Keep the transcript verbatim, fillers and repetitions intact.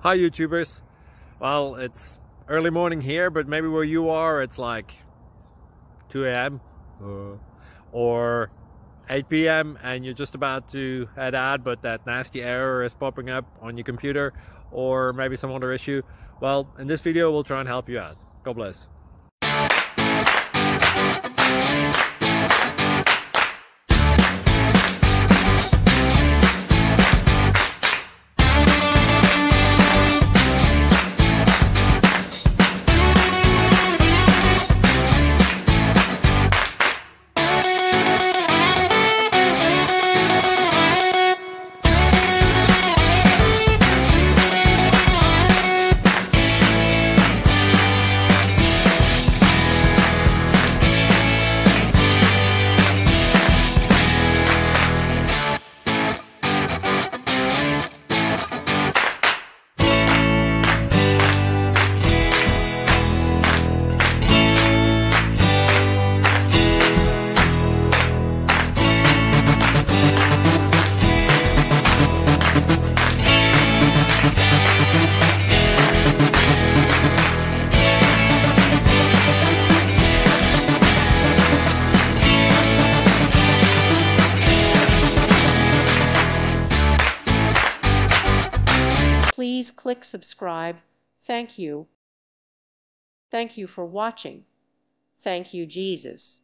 Hi YouTubers. Well, it's early morning here, but maybe where you are it's like two A M uh, or eight P M and you're just about to head out, but that nasty error is popping up on your computer, or maybe some other issue. Well, in this video we'll try and help you out. God bless. Please click subscribe. Thank you. Thank you for watching. Thank you, Jesus.